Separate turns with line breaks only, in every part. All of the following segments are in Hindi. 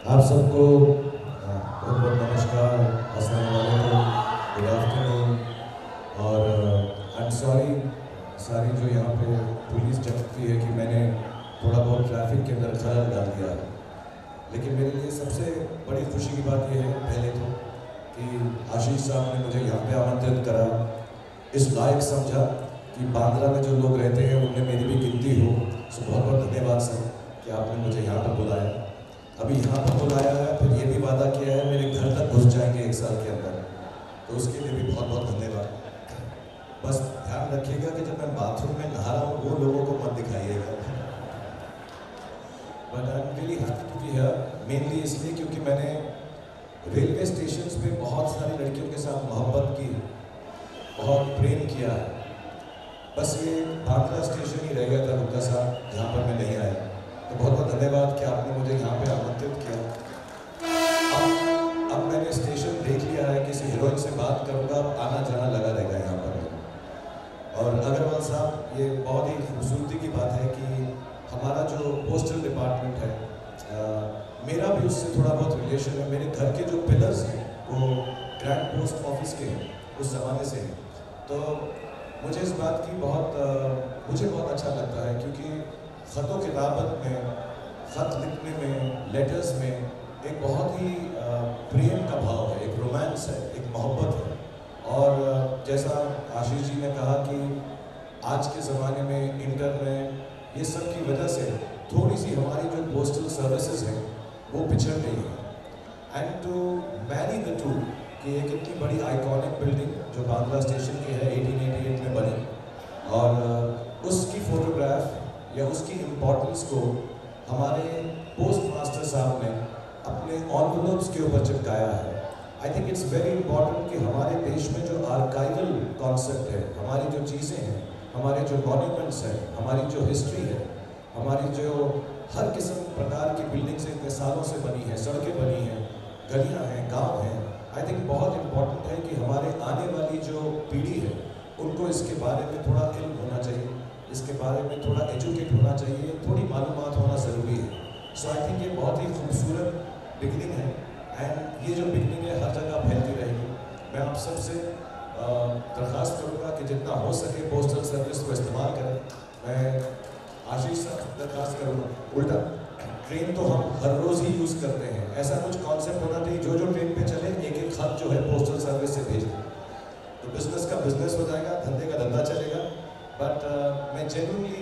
आप सबको बहुत बहुत नमस्कार, अस्सलाम वालेकुम, गुड आफ्टरनून। और आई एम सॉरी सारी जो यहाँ पे पुलिस जमती है कि मैंने थोड़ा बहुत ट्रैफिक के अंदर खलल डाल दिया, लेकिन मेरे लिए सबसे बड़ी खुशी की बात यह है पहले तो कि आशीष साहब ने मुझे यहाँ पे आमंत्रित करा, इस लायक समझा कि बांद्रा में जो लोग रहते हैं उनमें मेरी भी गिनती हो। सो बहुत बहुत धन्यवाद सर कि आपने मुझे यहाँ पर बुलाया, अभी यहाँ पर बुलाया है, फिर ये भी वादा किया है मेरे घर तक घुस जाएंगे 1 साल के अंदर, तो उसके लिए भी बहुत बहुत धन्यवाद। बस ध्यान रखिएगा कि जब मैं बाथरूम में नहा रहा हूँ वो लोगों को मत दिखाइएगा। But I am really happy to be here, mainly इसलिए क्योंकि मैंने रेलवे स्टेशन पे बहुत सारी लड़कियों के साथ मोहब्बत की, बहुत प्रेम किया है। बस ये बांद्रा स्टेशन ही रह गया था गुप्ता साहब जहाँ पर मैं नहीं आया, तो बहुत बहुत धन्यवाद कि आपने मुझे यहाँ पे आमंत्रित किया। अब मैंने स्टेशन देख लिया है, किसी हीरोइन से बात करूँगा, आना जाना लगा रहेगा यहाँ पर। और अग्रवाल साहब, ये बहुत ही खूबसूरती की बात है कि हमारा जो पोस्टल डिपार्टमेंट है, मेरा भी उससे थोड़ा बहुत रिलेशन है। मेरे घर के जो पिलर्स हैं वो ग्रैंड पोस्ट ऑफिस के हैं, उस ज़माने से हैं। तो मुझे इस बात की मुझे बहुत अच्छा लगता है, क्योंकि ख़तों किताबत में, ख़त लिखने में, लेटर्स में एक बहुत ही प्रेम का भाव है, एक रोमांस है, एक मोहब्बत है। और जैसा आशीष जी ने कहा कि आज के ज़माने में इंटरनेट ये सब की वजह से थोड़ी सी हमारी जो पोस्टल सर्विसेज हैं वो पिछड़ गई है। And to marry the two कि एक इतनी बड़ी आइकॉनिक बिल्डिंग जो बांद्रा स्टेशन की है 1888 में बनी, और उसकी फ़ोटोग्राफ या उसकी इम्पोर्टेंस को हमारे पोस्ट मास्टर साहब ने अपने एनवेलप्स के ऊपर चिपकाया है। I think it's very important कि हमारे देश में जो आर्काइवल कॉन्सेप्ट है, हमारी जो चीज़ें हैं, हमारे जो मॉन्यूमेंट्स हैं, हमारी जो हिस्ट्री है, हमारी जो हर किस्म प्रकार की बिल्डिंग्स इतने सालों से बनी हैं, सड़कें बनी हैं, गलियाँ हैं, गाँव हैं, आई थिंक बहुत इम्पॉर्टेंट है कि हमारे आने वाली जो पीढ़ी है उनको इसके बारे में थोड़ा इल्म होना चाहिए, इसके बारे में थोड़ा एजुकेट होना चाहिए, थोड़ी मालूमात होना ज़रूरी है। सो आई थिंक ये बहुत ही खूबसूरत बिगनिंग है, एंड ये जो बिगनिंग है हर जगह फैलती रहेगी। मैं आप सबसे दरख्वास्त करूँगा कि जितना हो सके पोस्टल सर्विस को इस्तेमाल करें। मैं आशीष साहब दरख्वास्त करूँगा, उल्टा ट्रेन तो हम हर रोज़ ही यूज़ करते हैं, ऐसा कुछ कॉन्सेप्ट होना चाहिए जो जो ट्रेन पे चले एक एक खत जो है पोस्टल सर्विस से भेज दें, तो बिज़नेस का बिज़नेस हो जाएगा, धंधे का धंधा चलेगा। बट मैं जेन्युइनली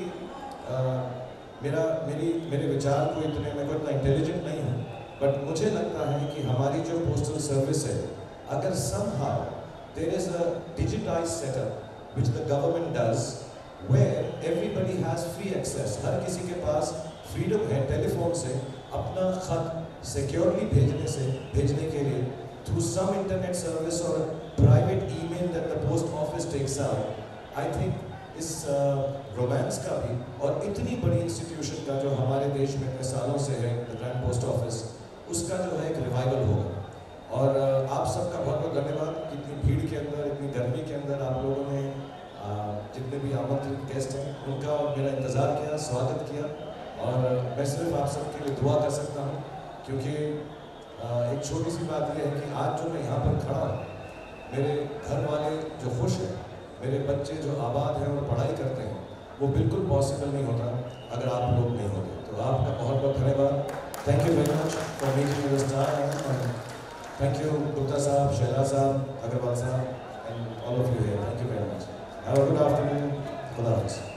मेरे विचार को मैं कोई इतना इंटेलिजेंट नहीं हूँ, बट मुझे लगता है कि हमारी जो पोस्टल सर्विस है, अगर somehow there is a digitized setup which the government does where everybody has free access, हर किसी के पास फ्रीडम है टेलीफोन से अपना खत सिक्योरली भेजने के लिए through some internet service or a private email that the post office takes out, I think इस रोमांस का भी और इतनी बड़ी इंस्टीट्यूशन का जो हमारे देश में इतने सालों से है, द ग्रैंड पोस्ट ऑफिस, उसका जो है एक रिवाइवल होगा। और आप सबका बहुत बहुत धन्यवाद कि इतनी भीड़ के अंदर, इतनी गर्मी के अंदर आप लोगों ने जितने भी आमंत्रित गेस्ट हैं उनका मेरा इंतज़ार किया, स्वागत किया। और मैं सिर्फ आप सबके लिए दुआ कर सकता हूँ, क्योंकि एक छोटी सी बात यह है कि आज जो मैं यहाँ पर खड़ा हूँ, मेरे घर वाले जो खुश हैं, मेरे बच्चे जो आबाद हैं और पढ़ाई करते हैं, वो बिल्कुल पॉसिबल नहीं होता अगर आप लोग नहीं होते। तो आपका बहुत बहुत धन्यवाद। Thank you very much for making this time. Thank you Gupta साहब, शहराज साहब, अग्रवाल साहब, and all of you here. Thank you very much. Have a good afternoon. खुदा हाफिज़।